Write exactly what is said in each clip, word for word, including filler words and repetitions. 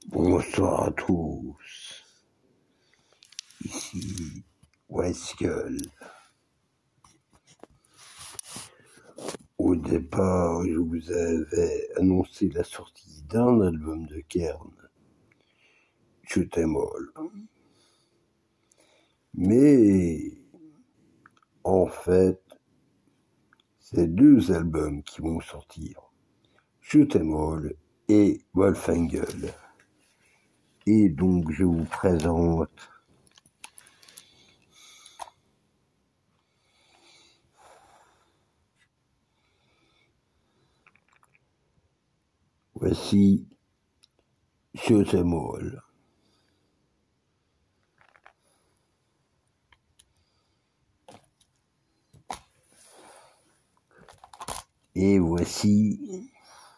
Bonsoir à tous, ici Westgueule. Au départ, je vous avais annoncé la sortie d'un album de Kern, Shoot 'em All. Mais en fait, c'est deux albums qui vont sortir, Shoot 'em All et Wolfenguel. Et donc je vous présente voici Shoot 'em All. Et voici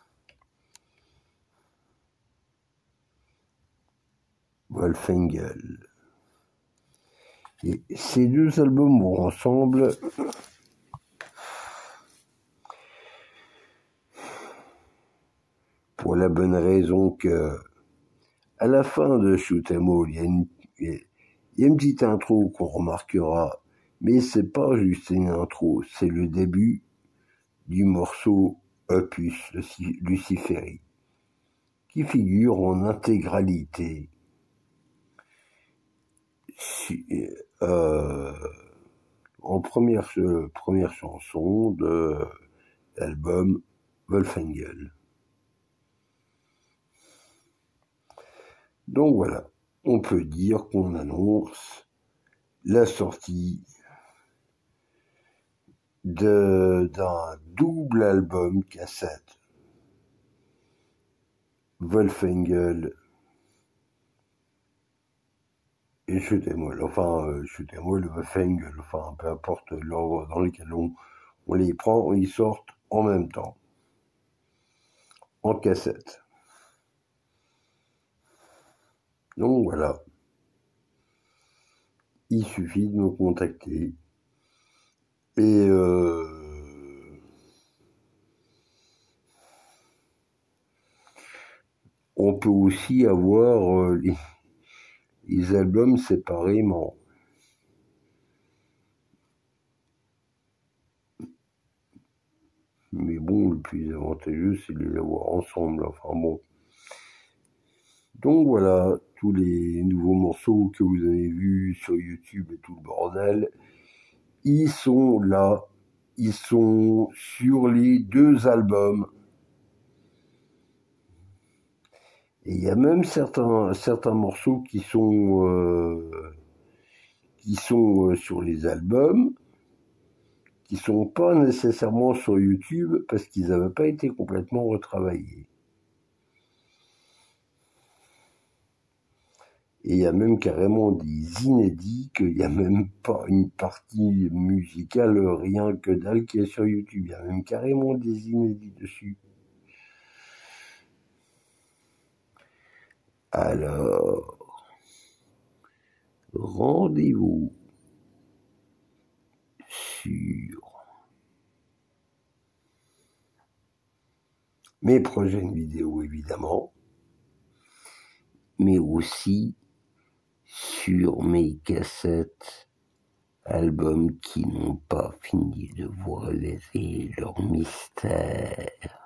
Wolfenguel. Et ces deux albums vont ensemble pour la bonne raison que à la fin de Shoot 'em All, il y a une, il y a une petite intro qu'on remarquera, mais c'est pas juste une intro, c'est le début du morceau Opus Luciferi, qui figure en intégralité euh, en première, première chanson de l'album Wolfenguel. Donc voilà, on peut dire qu'on annonce la sortie de d'un double album cassette Wolfenguel et Shoot 'em All, enfin euh, Shoot 'em All, Wolfenguel, enfin peu importe l'ordre dans lequel on, on les prend, ils sortent en même temps, en cassette. Donc voilà, il suffit de me contacter et euh, on peut aussi avoir euh, les, les albums séparément. Mais bon, le plus avantageux, c'est de les avoir ensemble. Enfin bon. Donc voilà, tous les nouveaux morceaux que vous avez vus sur YouTube et tout le bordel, ils sont là. Ils sont sur les deux albums. Et il y a même certains, certains morceaux qui sont, euh, qui sont euh, sur les albums, qui sont pas nécessairement sur YouTube parce qu'ils n'avaient pas été complètement retravaillés. Et il y a même carrément des inédits, qu'il n'y a même pas une partie musicale, rien que dalle, qui est sur YouTube. Il y a même carrément des inédits dessus. Alors, rendez-vous sur mes prochaines vidéos, évidemment, mais aussi sur mes cassettes, albums qui n'ont pas fini de vous révéler leur mystère.